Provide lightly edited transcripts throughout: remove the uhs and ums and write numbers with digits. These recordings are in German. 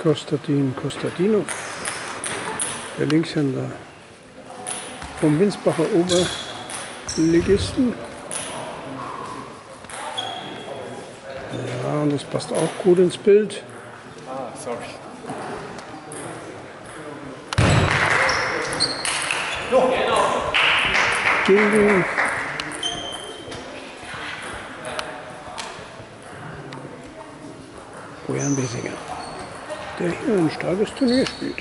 Konstantin Konstantinov, der Linkshänder vom Winsbacher Oberligisten. Ja, und das passt auch gut ins Bild. Ah, sorry. Gegen Bojan Besinger, der hier ein starkes Turnier spielt.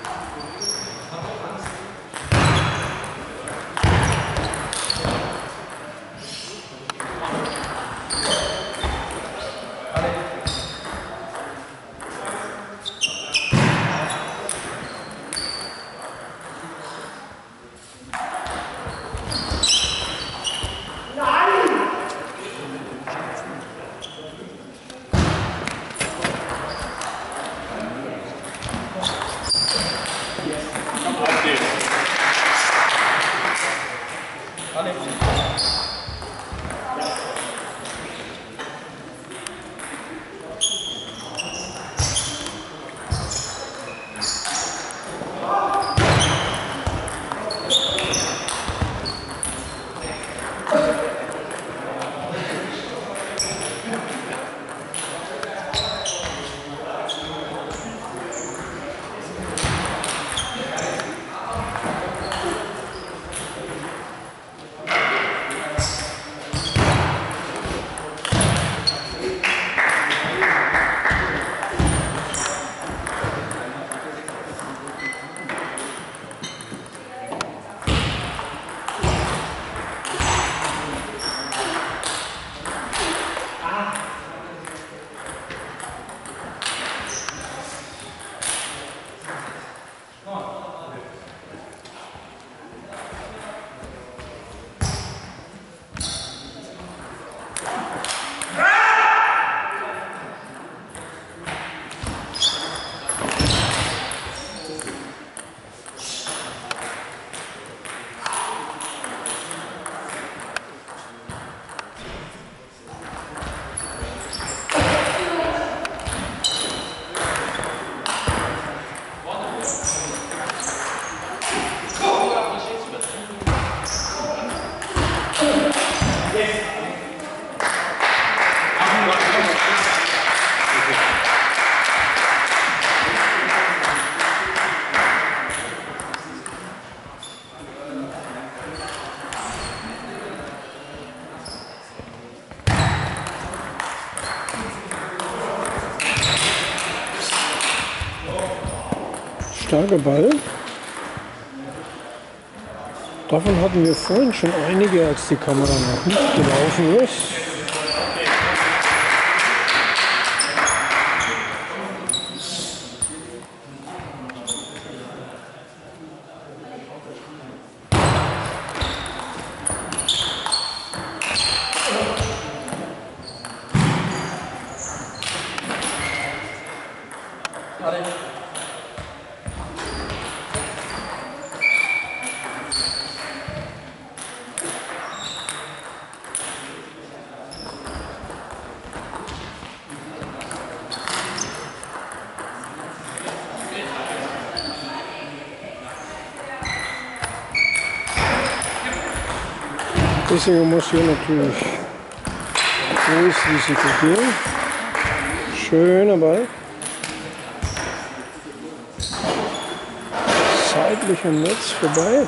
Starker Ball. Davon hatten wir vorhin schon einige, als die Kamera noch nicht gelaufen ist. Besinger muss hier natürlich groß Risiko gehen. Schöner Ball. Seitlich am Netz vorbei.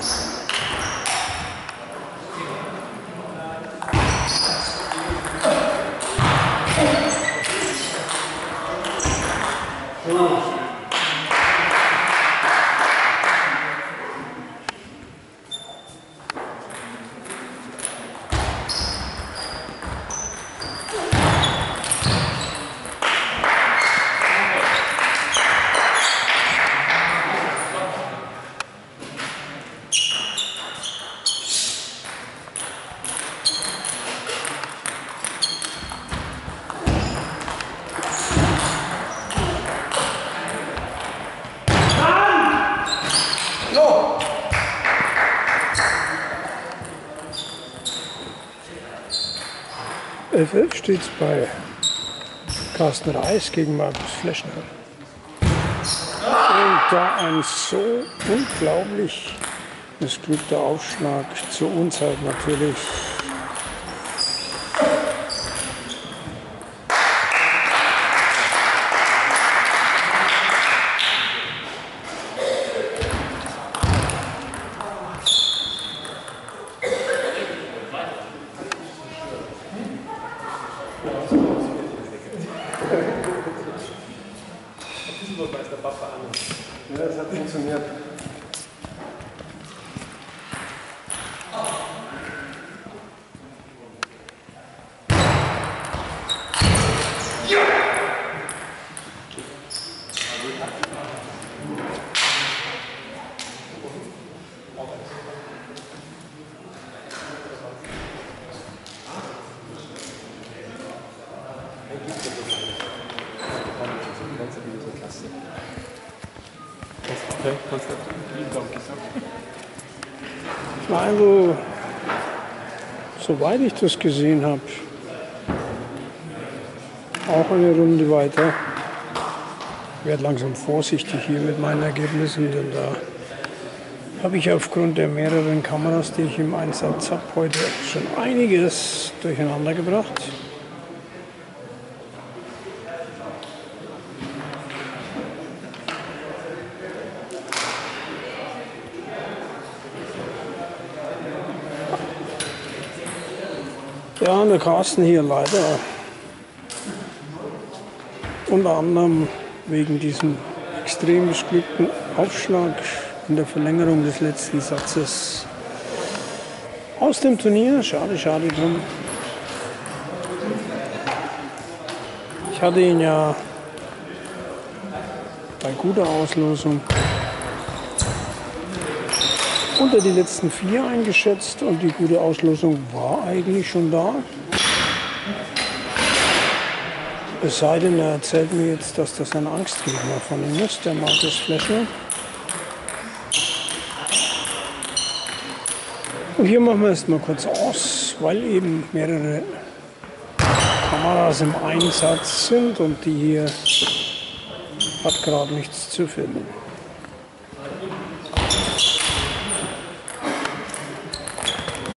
FF steht es bei Carsten Reis gegen Markus Fleschner. war ein so unglaublich missglückter Aufschlag zur Unzeit natürlich. Ja, das hat funktioniert. Also, soweit ich das gesehen habe, auch eine Runde weiter. Ich werde langsam vorsichtig hier mit meinen Ergebnissen, denn da habe ich aufgrund der mehreren Kameras, die ich im Einsatz habe, heute schon einiges durcheinander gebracht. Ja, und der Carsten hier leider unter anderem wegen diesem extrem missglückten Aufschlag in der Verlängerung des letzten Satzes aus dem Turnier. Schade, schade drum. Ich hatte ihn ja bei guter Auslosung unter die letzten 4 eingeschätzt und die gute Auslosung war eigentlich schon da. Es sei denn, er erzählt mir jetzt, dass das ein Angstgegner von ihm ist, der Markus Fleschner. Und hier machen wir es mal kurz aus, weil eben mehrere Kameras im Einsatz sind und die hier hat gerade nichts zu filmen.